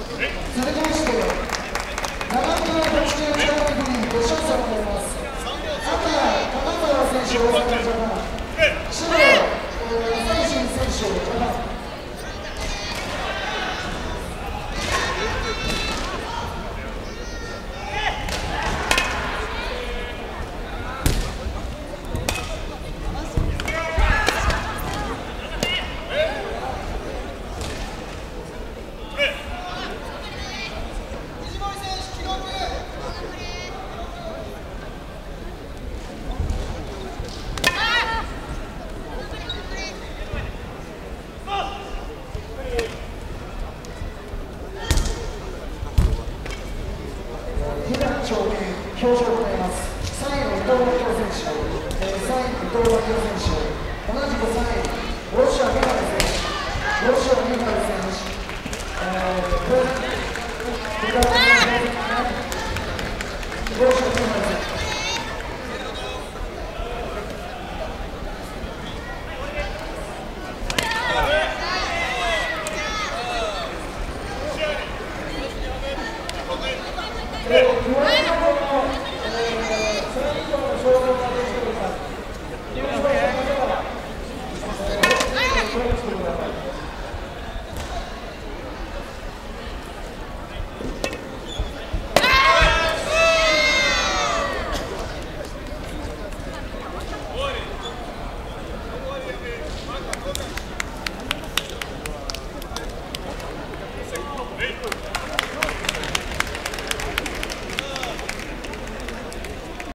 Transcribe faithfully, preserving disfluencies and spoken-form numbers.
続きまして、ななキロはちじゅういちラウンドフリー決勝戦を行います。赤、金沢選手、大阪ジャパン。白、最新選手、ジャパン。表彰を行います。さんいの伊藤明選手、えー、さんいの伊藤明選手、同じくさんい、ロシア・ミハル選手、ロシア・ミハル選手、えー